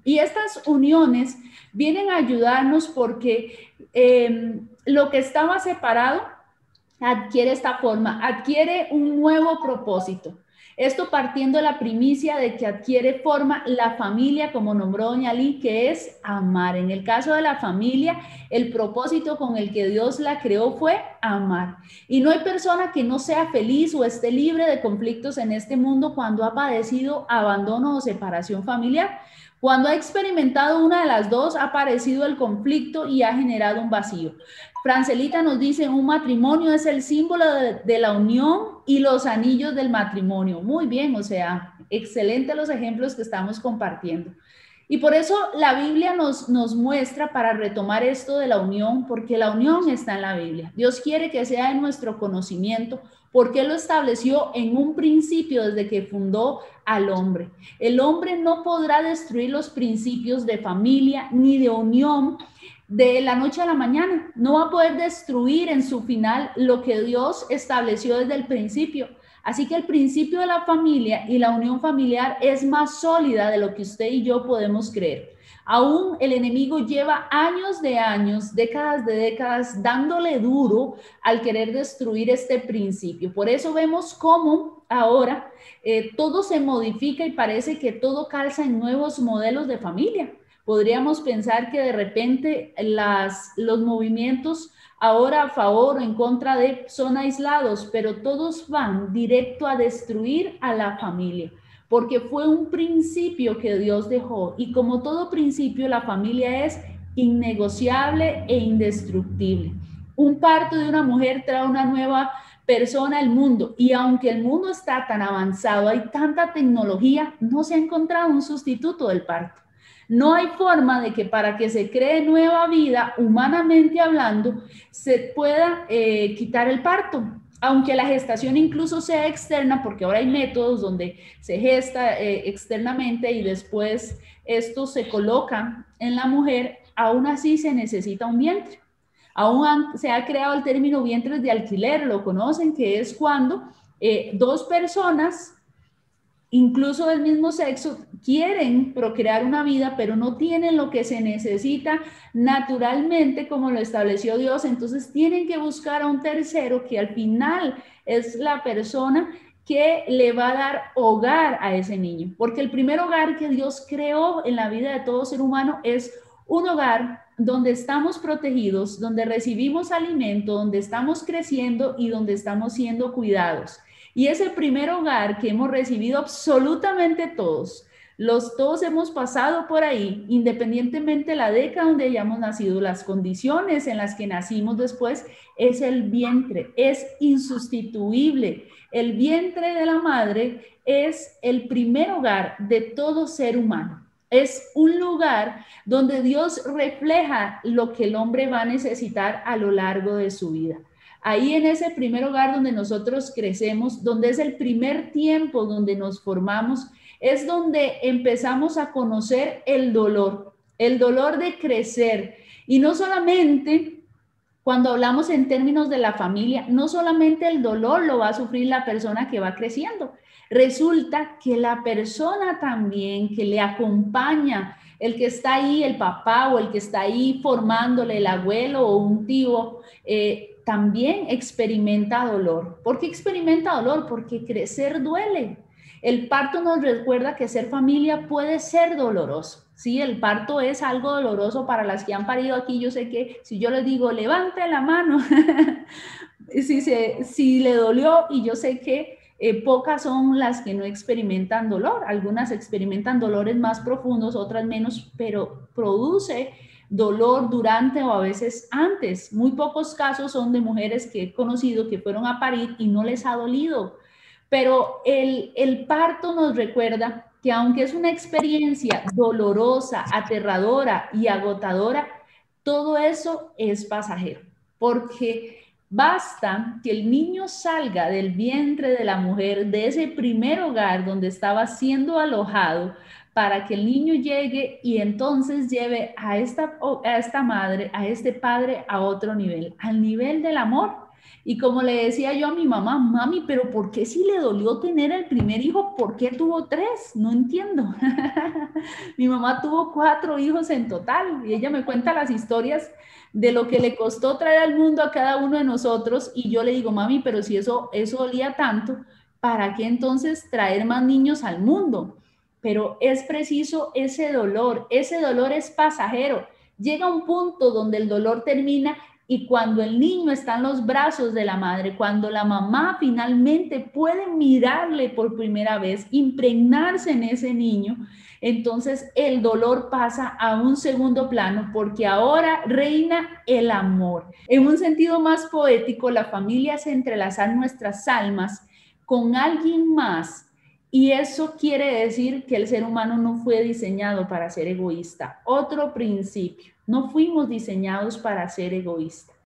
Y estas uniones vienen a ayudarnos porque lo que estaba separado adquiere esta forma, adquiere un nuevo propósito. Esto partiendo de la primicia de que adquiere forma la familia, como nombró doña Lee, que es amar. En el caso de la familia, el propósito con el que Dios la creó fue amar. Y no hay persona que no sea feliz o esté libre de conflictos en este mundo cuando ha padecido abandono o separación familiar. Cuando ha experimentado una de las dos, ha aparecido el conflicto y ha generado un vacío. Francelita nos dice, un matrimonio es el símbolo de la unión y los anillos del matrimonio. Muy bien, o sea, excelente los ejemplos que estamos compartiendo. Y por eso la Biblia nos muestra para retomar esto de la unión, porque la unión está en la Biblia. Dios quiere que sea en nuestro conocimiento, porque Él lo estableció en un principio desde que fundó al hombre. El hombre no podrá destruir los principios de familia ni de unión de la noche a la mañana. No va a poder destruir en su final lo que Dios estableció desde el principio. Así que el principio de la familia y la unión familiar es más sólida de lo que usted y yo podemos creer. Aún el enemigo lleva años de años, décadas de décadas, dándole duro al querer destruir este principio. Por eso vemos cómo ahora todo se modifica y parece que todo calza en nuevos modelos de familia. Podríamos pensar que de repente los movimientos ahora a favor o en contra de son aislados, pero todos van directo a destruir a la familia, porque fue un principio que Dios dejó y como todo principio la familia es innegociable e indestructible. Un parto de una mujer trae una nueva persona al mundo y aunque el mundo está tan avanzado, hay tanta tecnología, no se ha encontrado un sustituto del parto. No hay forma de que para que se cree nueva vida, humanamente hablando, se pueda quitar el parto. Aunque la gestación incluso sea externa, porque ahora hay métodos donde se gesta externamente y después esto se coloca en la mujer, aún así se necesita un vientre. Aún se ha creado el término vientres de alquiler, lo conocen, que es cuando dos personas incluso del mismo sexo, quieren procrear una vida, pero no tienen lo que se necesita naturalmente como lo estableció Dios, entonces tienen que buscar a un tercero que al final es la persona que le va a dar hogar a ese niño, porque el primer hogar que Dios creó en la vida de todo ser humano es un hogar donde estamos protegidos, donde recibimos alimento, donde estamos creciendo y donde estamos siendo cuidados. Y es el primer hogar que hemos recibido absolutamente todos. Todos hemos pasado por ahí, independientemente de la década donde hayamos nacido, las condiciones en las que nacimos después, es el vientre, es insustituible. El vientre de la madre es el primer hogar de todo ser humano. Es un lugar donde Dios refleja lo que el hombre va a necesitar a lo largo de su vida. Ahí en ese primer hogar donde nosotros crecemos, donde es el primer tiempo donde nos formamos, es donde empezamos a conocer el dolor de crecer. Y no solamente cuando hablamos en términos de la familia, no solamente el dolor lo va a sufrir la persona que va creciendo, resulta que la persona también que le acompaña, el que está ahí, el papá o el que está ahí formándole, el abuelo o un tío, también experimenta dolor. ¿Por qué experimenta dolor? Porque crecer duele. El parto nos recuerda que ser familia puede ser doloroso. Sí, el parto es algo doloroso para las que han parido aquí. Yo sé que si yo les digo, levante la mano, si le dolió, y yo sé que pocas son las que no experimentan dolor. Algunas experimentan dolores más profundos, otras menos, pero produce dolor durante o a veces antes. Muy pocos casos son de mujeres que he conocido que fueron a parir y no les ha dolido. Pero el parto nos recuerda que aunque es una experiencia dolorosa, aterradora y agotadora, todo eso es pasajero, porque basta que el niño salga del vientre de la mujer, de ese primer hogar donde estaba siendo alojado, para que el niño llegue y entonces lleve a esta madre, a este padre a otro nivel, al nivel del amor. Y como le decía yo a mi mamá, mami, pero ¿por qué si le dolió tener el primer hijo, por qué tuvo tres? No entiendo. Mi mamá tuvo 4 hijos en total y ella me cuenta las historias de lo que le costó traer al mundo a cada uno de nosotros y yo le digo, mami, pero si eso dolía tanto, ¿para qué entonces traer más niños al mundo? Pero es preciso ese dolor es pasajero. Llega un punto donde el dolor termina y cuando el niño está en los brazos de la madre, cuando la mamá finalmente puede mirarle por primera vez, impregnarse en ese niño, entonces el dolor pasa a un segundo plano porque ahora reina el amor. En un sentido más poético, la familia es entrelazar nuestras almas con alguien más y eso quiere decir que el ser humano no fue diseñado para ser egoísta. Otro principio, no fuimos diseñados para ser egoístas.